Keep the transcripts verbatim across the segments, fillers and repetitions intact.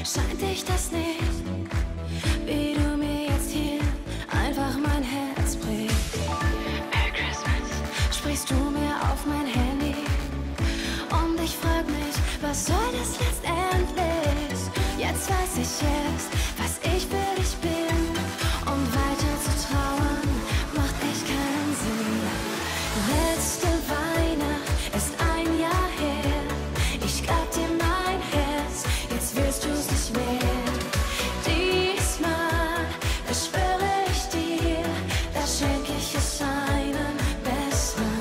scheint dich das nicht, wie du mir jetzt hier einfach mein Herz brichst. Merry Christmas, sprichst du mir auf mein Handy und ich frag mich, was soll das letztendlich? Jetzt weiß ich erst, was ich für dich bin und weiter zu trauern macht echt keinen Sinn. Letzte Weihnacht ist ein Jahr her, ich gab dir mein Herz, jetzt willst du's nicht mehr. Diesmal beschwöre ich dir, da schenk ich es einen besseren.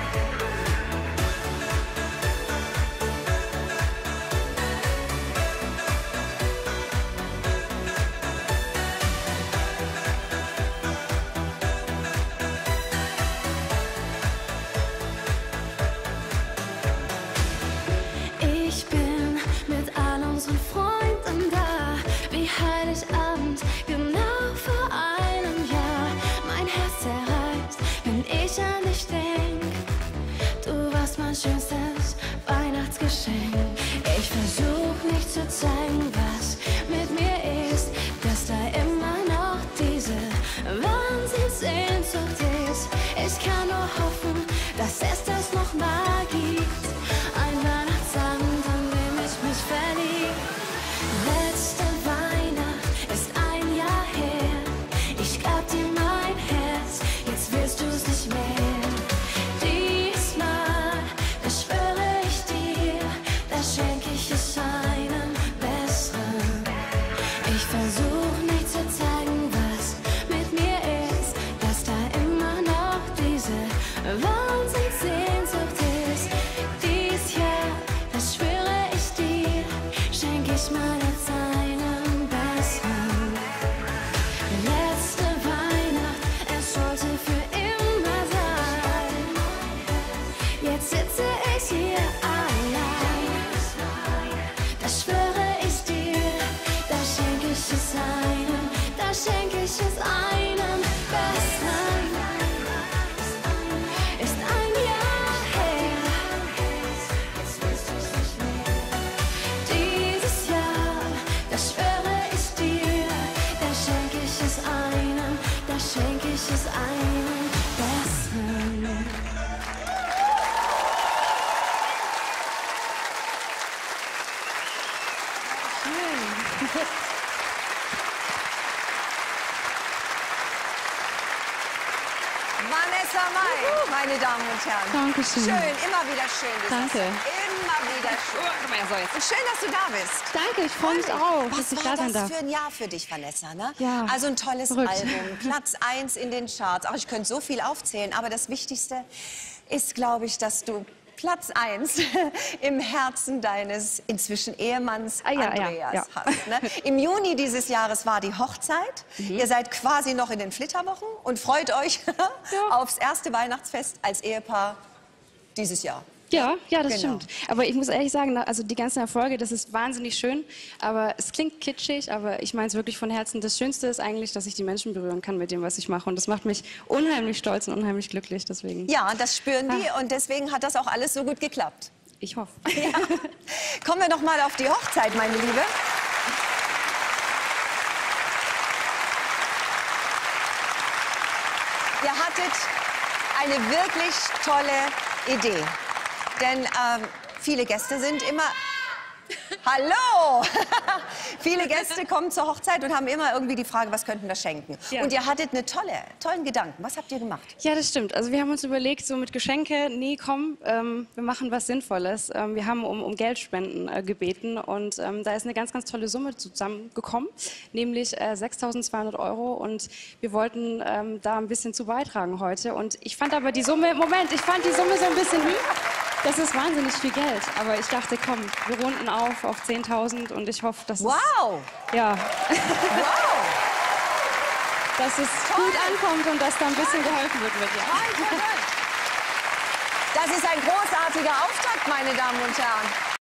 Ich bin mit all unseren Freunden da, wie Heiligabend, genau vor einem Jahr. Mein Herz zerreißt, wenn ich an dich denk. Du warst mein schönstes Weihnachtsgeschenk. Ich versuch nicht zu zeigen, was mit mir ist, dass da immer noch diese Wahnsinnssehnsucht ist. Ich kann nur hoffen, dass es das noch mal gibt. Ein Weihnachtsabend, an dem ich mich verlieb. Letzte Weihnacht ist ein Jahr her. Ich gab dir mein Herz, jetzt willst du's nicht mehr. Diesmal beschwöre ich dir, da schenk ich es einen besseren. Ich versuch nicht zu zeigen, was mit mir ist, dass da immer noch diese Wahnsinnssehnsucht ist. Dies Jahr, das schwöre ich dir, schenk ich mein Herz einen besseren. Letzte Weihnacht, es sollte für immer sein. Jetzt sitze ich hier allein. Das schwöre ich dir, da schenk ich es einem, da schenk ich es einem besseren. Ist ein Jahr her. Dieses Jahr, das schwöre ich dir, da schenk ich es einem, da schenk ich es einem besseren. Vanessa Mai, meine Damen und Herren. Dankeschön. Schön, immer wieder schön. Das Danke. ist immer wieder schön. Und schön, dass du da bist. Danke, ich freue mich auch, dass Was ich war da sein das darf. für ein Jahr für dich, Vanessa? Ne? Ja, Also ein tolles verrückt. Album, Platz eins in den Charts. Ach, ich könnte so viel aufzählen, aber das Wichtigste ist, glaube ich, dass du Platz eins im Herzen deines inzwischen Ehemanns Ah, ja, Andreas ja, ja. hast. Ne? Im Juni dieses Jahres war die Hochzeit. Mhm. Ihr seid quasi noch in den Flitterwochen und freut euch Ja. aufs erste Weihnachtsfest als Ehepaar dieses Jahr. Ja, ja, das Genau. stimmt. Aber ich muss ehrlich sagen, also die ganzen Erfolge, das ist wahnsinnig schön. Aber es klingt kitschig, aber ich meine es wirklich von Herzen. Das Schönste ist eigentlich, dass ich die Menschen berühren kann mit dem, was ich mache. Und das macht mich unheimlich stolz und unheimlich glücklich. Deswegen. Ja, das spüren die und deswegen hat das auch alles so gut geklappt. Ich hoffe. Ja. Kommen wir noch mal auf die Hochzeit, meine Liebe. Ihr hattet eine wirklich tolle Idee. Denn ähm, viele Gäste sind immer... Hallo! Viele Gäste kommen zur Hochzeit und haben immer irgendwie die Frage, was könnten wir schenken? Ja. Und ihr hattet eine tolle, tollen Gedanken. Was habt ihr gemacht? Ja, das stimmt. Also wir haben uns überlegt, so mit Geschenke, nee, komm, ähm, wir machen was Sinnvolles. Ähm, wir haben um, um Geldspenden äh, gebeten und ähm, da ist eine ganz, ganz tolle Summe zusammengekommen, nämlich äh, sechstausendzweihundert Euro und wir wollten ähm, da ein bisschen zu beitragen heute und ich fand aber die Summe, Moment, ich fand die Summe so ein bisschen, hm, das ist wahnsinnig viel Geld, aber ich dachte, komm, wir runden auf auf zehntausend und ich hoffe, dass es, Wow! ja, Wow! dass es Toll. gut ankommt und dass da ein bisschen geholfen wird mit dir. Das ist ein großartiger Auftakt, meine Damen und Herren.